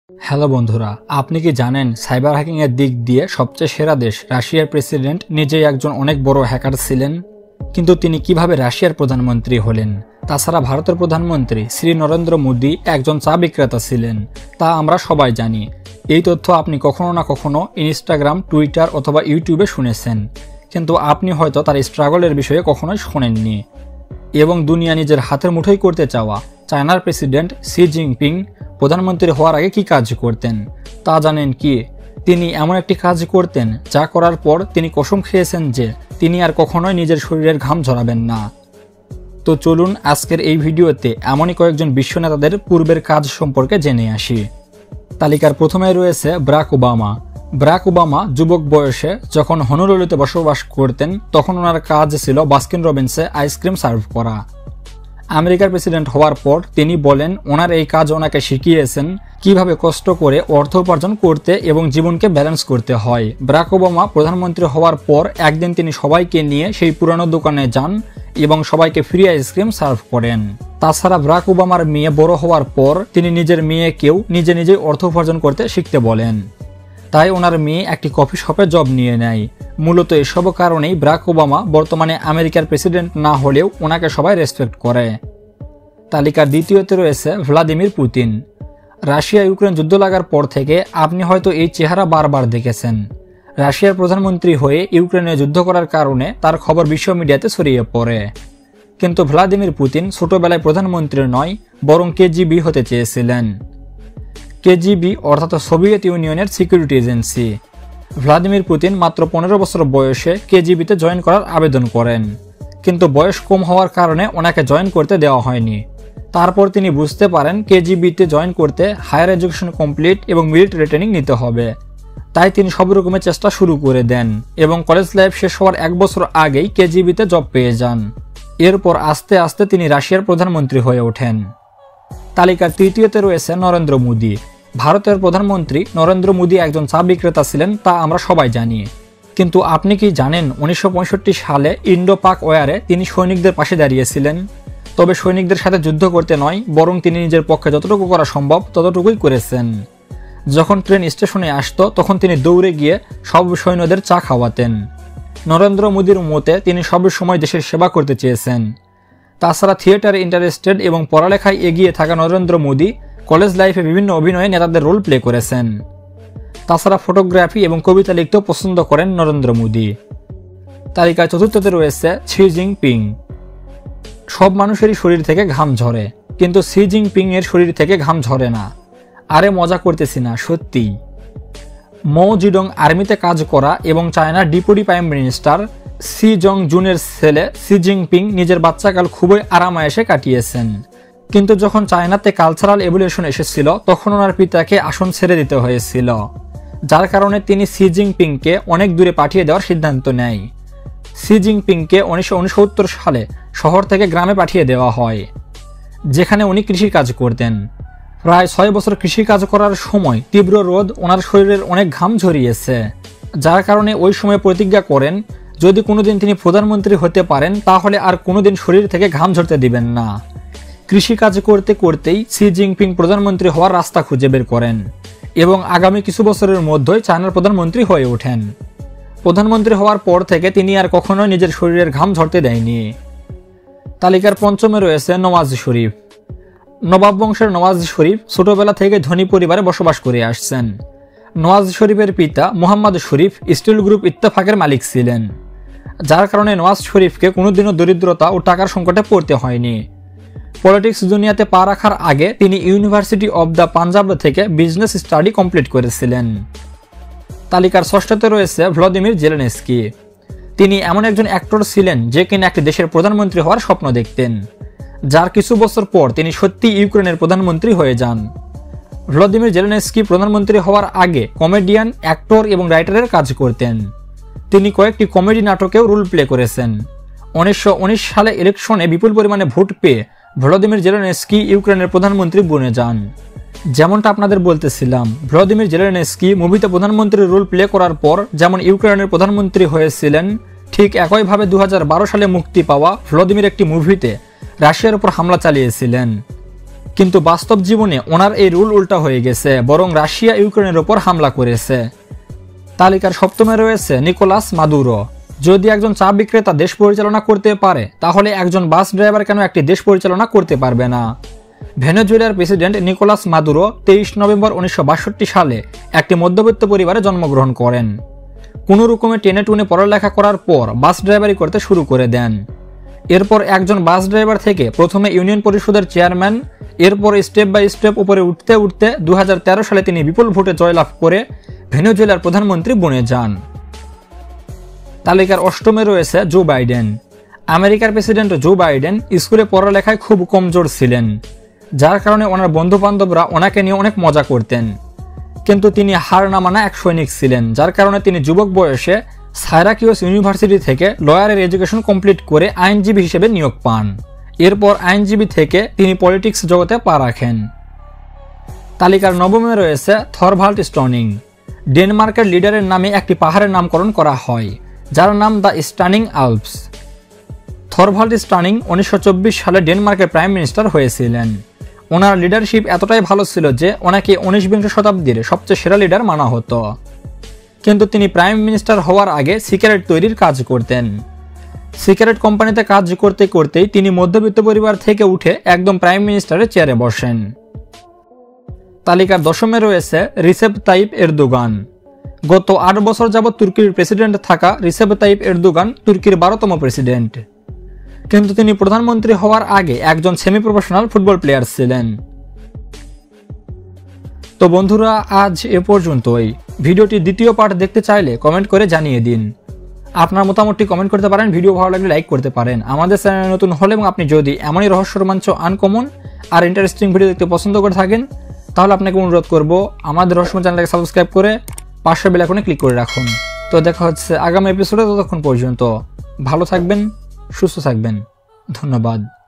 Hello বন্ধুরা, আপনি কি জানেন সাইবার হ্যাকিং এর দিক দিয়ে সবচেয়ে সেরা দেশ রাশিয়ার প্রেসিডেন্ট নিজেই একজন অনেক বড় হ্যাকার ছিলেন? কিন্তু তিনি কিভাবে রাশিয়ার প্রধানমন্ত্রী হলেন? তাছাড়া ভারতের প্রধানমন্ত্রী শ্রী নরেন্দ্র মোদী একজন চা বিক্রেতা ছিলেন, তা আমরা সবাই জানি। এই তথ্য আপনি কখনো না কখনো ইনস্টাগ্রাম, টুইটার অথবা ইউটিউবে শুনেছেন, কিন্তু আপনি হয়তো তার স্ট্রাগলের বিষয়ে কখনোই শোনেননি। এবং দুনিয়া নিজের হাতের মুঠোয় করতে চাওয়া চায়নার প্রেসিডেন্ট শি জিনপিং প্রধানমন্ত্রী হওয়ার আগে কি কাজ করতেন তা জানেন কি? তিনি এমন একটি কাজ করতেন যা করার পর তিনি কসম খেয়েছেন যে তিনি আর কখনোই নিজের শরীরের ঘাম ঝরাবেন না। তো চলুন আজকের এই ভিডিওতে এমনই কয়েকজন বিশ্ব নেতাদের পূর্বের কাজ সম্পর্কে জেনে আসি। তালিকার প্রথমে রয়েছে বারাক ওবামা। বারাক ওবামা যুবক বয়সে যখন হনুলুলুতে বসবাস করতেন তখন ওনার কাজ ছিল বাস্কিন রবিন্সে আইসক্রিম সার্ভ করা। আমেরিকার প্রেসিডেন্ট হওয়ার পর তিনি বলেন ওনার এই কাজ ওনাকে শিখিয়েছেন কিভাবে কষ্ট করে অর্থ উপার্জন করতে এবং জীবনকে ব্যালেন্স করতে হয়। বারাক ওবামা প্রধানমন্ত্রী হওয়ার পর একদিন তিনি সবাইকে নিয়ে সেই পুরানো দোকানে যান এবং সবাইকে ফ্রি আইসক্রিম সার্ভ করেন। তাছাড়া বারাক ওবামার মেয়ে বড় হওয়ার পর তিনি নিজের মেয়েকেও নিজেই অর্থ উপার্জন করতে শিখতে বলেন। তাই ওনার মেয়ে একটি কফি শপে জব নিয়ে নেয়। মূলত এসব কারণেই বারাক ওবামা বর্তমানে আমেরিকার প্রেসিডেন্ট না হলেও ওনাকে সবাই রেসপেক্ট করে। তালিকার দ্বিতীয়তে রয়েছে ভ্লাদিমির পুতিন। রাশিয়া ইউক্রেন যুদ্ধ লাগার পর থেকে আপনি হয়তো এই চেহারা বারবার দেখেছেন। রাশিয়ার প্রধানমন্ত্রী হয়ে ইউক্রেনে যুদ্ধ করার কারণে তার খবর বিশ্ব মিডিয়াতে ছড়িয়ে পড়ে। কিন্তু ভ্লাদিমির পুতিন ছোটবেলায় প্রধানমন্ত্রী নয়, বরং কেজিবি হতে চেয়েছিলেন। কেজিবি অর্থাৎ সোভিয়েত ইউনিয়নের সিকিউরিটি এজেন্সি। ভ্লাদিমির পুতিন মাত্র 15 বছর বয়সে কেজিবিতে জয়েন করার আবেদন করেন, কিন্তু বয়স কম হওয়ার কারণে ওনাকে জয়েন করতে দেওয়া হয়নি। তারপর তিনি বুঝতে পারেন কেজিবিতে জয়েন করতে হায়ার এডুকেশন কমপ্লিট এবং মিলিটারি ট্রেনিং নিতে হবে। তাই তিনি সব রকমের চেষ্টা শুরু করে দেন এবং কলেজ লাইফ শেষ হওয়ার 1 বছর আগেই কেজিবিতে জব পেয়ে যান। এরপর আস্তে আস্তে তিনি রাশিয়ার প্রধানমন্ত্রী হয়ে ওঠেন। তালিকার তৃতীয়তে রয়েছে নরেন্দ্র মোদী। ভারতের প্রধানমন্ত্রী নরেন্দ্র মোদী একজন চা বিক্রেতা ছিলেন, তা আমরা সবাই জানি। কিন্তু আপনি কি জানেন 1965 সালে ইন্ডো পাক ওয়ারে তিনি সৈনিকদের পাশে দাঁড়িয়েছিলেন? তবে সৈনিকদের সাথে যুদ্ধ করতে নয়, বরং তিনি নিজের পক্ষে যতটুকু করা সম্ভব ততটুকুই করেছেন। যখন ট্রেন স্টেশনে আসতো তখন তিনি দৌড়ে গিয়ে সব সৈন্যদের চা খাওয়াতেন। নরেন্দ্র মোদীর মতে তিনি সব সময় দেশের সেবা করতে চেয়েছেন। তাছাড়া থিয়েটারে ইন্টারেস্টেড এবং পড়ালেখায় এগিয়ে থাকা নরেন্দ্র মোদী কলেজ লাইফে বিভিন্ন অভিনয়ে নেতাদের রোল প্লে করেছেন। তাছাড়া ফটোগ্রাফি এবং কবিতা লিখতেও পছন্দ করেন নরেন্দ্র মোদী। তালিকায় চতুর্থতে রয়েছে শি জিনপিং। সব মানুষেরই শরীর থেকে ঘাম ঝরে, কিন্তু শি জিনপিং এর শরীর থেকে ঘাম ঝরে না। আরে মজা করতেছি না, সত্যি। মৌ জিডং আর্মিতে কাজ করা এবং চায়নার ডেপুটি প্রাইম মিনিস্টার শি জং জুনের ছেলে শি জিনপিং নিজের বাচ্চাকাল খুবই আরামায়েশে কাটিয়েছেন। কিন্তু যখন চায়নাতে কালচারাল এভলিউশন এসেছিল তখন ওনার পিতাকে আসন ছেড়ে দিতে হয়েছিল, যার কারণে তিনি শি জিনপিংকে অনেক দূরে পাঠিয়ে দেওয়ার সিদ্ধান্ত নেয়। শি জিনপিংকে 1969 সালে শহর থেকে গ্রামে পাঠিয়ে দেওয়া হয়, যেখানে উনি কৃষি কাজ করতেন। প্রায় 6 বছর কৃষি কাজ করার সময় তীব্র রোদ ওনার শরীরের অনেক ঘাম ঝরিয়েছে, যার কারণে ওই সময় প্রতিজ্ঞা করেন যদি কোনোদিন তিনি প্রধানমন্ত্রী হতে পারেন তাহলে আর কোনোদিন শরীর থেকে ঘাম ঝরতে দিবেন না। কৃষি কাজ করতে করতেই শি জিনপিং প্রধানমন্ত্রী হওয়ার রাস্তা খুঁজে বের করেন এবং আগামী কিছু বছরের মধ্যেই চায়নার প্রধানমন্ত্রী হয়ে ওঠেন। প্রধানমন্ত্রী হওয়ার পর থেকে তিনি আর কখনোই নিজের শরীরের ঘাম ঝরতে দেয়নি। তালিকার পঞ্চমে রয়েছে নওয়াজ শরীফ। নবাব বংশের নওয়াজ শরীফ ছোটবেলা থেকে ধনী পরিবারে বসবাস করে আসছেন। নওয়াজ শরীফের পিতা মুহাম্মদ শরীফ স্টিল গ্রুপ ইত্তেফাকের মালিক ছিলেন, যার কারণে নওয়াজ শরীফকে কোনোদিনও দরিদ্রতা ও টাকার সংকটে পড়তে হয়নি। পলিটিক্স দুনিয়াতে পা রাখার আগে তিনি ইউনিভার্সিটি অব দ্য পাঞ্জাব থেকে বিজনেস স্টাডি কমপ্লিট করেছিলেন। তালিকার ষষ্ঠতে রয়েছে ভ্লাদিমির জেলেনস্কি। তিনি এমন একজন অ্যাক্টর ছিলেন যে কিনা একটি দেশের প্রধানমন্ত্রী হওয়ার স্বপ্ন দেখতেন, যার কিছু বছর পর তিনি সত্যি ইউক্রেনের প্রধানমন্ত্রী হয়ে যান। ভ্লাদিমির জেলেনস্কি প্রধানমন্ত্রী হওয়ার আগে কমেডিয়ান, অ্যাক্টর এবং রাইটারের কাজ করতেন। তিনি কয়েকটি কমেডি নাটকেও রোল প্লে করেছেন। 1919 সালে ইলেকশনে বিপুল পরিমাণে ভোট পেয়ে ভ্লাদিমির জেলেনস্কি ইউক্রেনের প্রধানমন্ত্রী বনে যান। যেমনটা আপনাদের বলতেছিলাম, ভ্লাদিমির জেলেনস্কি মুভিতে প্রধানমন্ত্রীর রোল প্লে করার পর যেমন ইউক্রেনের প্রধানমন্ত্রী হয়েছিলেন, ঠিক একইভাবে 2012 সালে মুক্তি পাওয়া ভ্লাদিমির একটি মুভিতে রাশিয়ার উপর হামলা চালিয়েছিলেন। কিন্তু বাস্তব জীবনে ওনার এই রুল উল্টা হয়ে গেছে, বরং রাশিয়া ইউক্রেনের ওপর হামলা করেছে। তালিকার সপ্তমে রয়েছে নিকোলাস মাদুরো। যদি একজন চা বিক্রেতা দেশ পরিচালনা করতে পারে, তাহলে একজন বাস ড্রাইভার কেন একটি দেশ পরিচালনা করতে পারবে না? ভেনেজুয়েলার প্রেসিডেন্ট নিকোলাস মাদুরো 23 নভেম্বর 1962 সালে একটি মধ্যবিত্ত পরিবারে জন্মগ্রহণ করেন। কোনো রকমে টেনে টুনে পড়ালেখা করার পর বাস ড্রাইভারি করতে শুরু করে দেন। এরপর একজন বাস ড্রাইভার থেকে প্রথমে ইউনিয়ন পরিষদের চেয়ারম্যান, এরপর স্টেপ বাই স্টেপ উপরে উঠতে উঠতে 2013 সালে তিনি বিপুল ভোটে জয়লাভ করে ভেনেজুয়েলার প্রধানমন্ত্রী বনে যান। তালিকার অষ্টমে রয়েছে জো বাইডেন। আমেরিকার প্রেসিডেন্ট জো বাইডেন স্কুলে পড়ালেখায় খুব কমজোর ছিলেন, যার কারণে ওনার বন্ধু বান্ধবরা ওনাকে নিয়ে অনেক মজা করতেন। কিন্তু তিনি হার না মানা এক সৈনিক ছিলেন, যার কারণে তিনি যুবক বয়সে সাইরাকিউস ইউনিভার্সিটি থেকে লয়ারের এডুকেশন কমপ্লিট করে আইনজীবী হিসেবে নিয়োগ পান। এরপর আইনজীবী থেকে তিনি পলিটিক্স জগতে পা রাখেন। তালিকার নবমে রয়েছে থরভাল্ড স্টনিং। ডেনমার্কের লিডারের নামে একটি পাহাড়ের নামকরণ করা হয়, যার নাম the Stauning Alps. Thorvald Stauning 1924 সালে ডেনমার্কের প্রাইম মিনিস্টার হয়েছিলেন। ওনার লিডারশিপ এতটাই ভালো ছিল যে ওনাকে 19বিংশ শতাব্দীর সবচেয়ে সেরা লিডার মানা হতো। কিন্তু তিনি প্রাইম মিনিস্টার হওয়ার আগে সিগারেট তৈরির কাজ করতেন। সিগারেট কোম্পানিতে কাজ করতে করতেই তিনি মধ্যবিত্ত পরিবার থেকে উঠে একদম প্রাইম মিনিস্টারের চেয়ারে বসেন। তালিকার দশমে রয়েছে রিসেপ তাইপ এরদোগান। গত 8 বছর যাবৎ তুর্কির প্রেসিডেন্ট থাকা রিসেপ তাইপ এরদোগান তুর্কির 12তম প্রেসিডেন্ট। কিন্তু তিনি প্রধানমন্ত্রী হওয়ার আগে একজন সেমি প্রফেশনাল ফুটবল প্লেয়ার ছিলেন। তো বন্ধুরা, আজ এ পর্যন্তই। ভিডিওটি দ্বিতীয় পার্ট দেখতে চাইলে কমেন্ট করে জানিয়ে দিন। আপনার মতামতটি কমেন্ট করতে পারেন, ভিডিও ভালো লাগলে লাইক করতে পারেন। আমাদের চ্যানেলে নতুন হলে এবং আপনি যদি এমনই রহস্য, রোমাঞ্চ, আনকমন আর ইন্টারেস্টিং ভিডিও দেখতে পছন্দ করে থাকেন, তাহলে আপনাকে অনুরোধ করব আমাদের রহস্য চ্যানেলটাকে সাবস্ক্রাইব করে পাশের বেল আইকনে ক্লিক করে রাখুন। তো দেখা হচ্ছে আগামী এপিসোডে। ততক্ষণ পর্যন্ত ভালো থাকবেন, সুস্থ থাকবেন। ধন্যবাদ।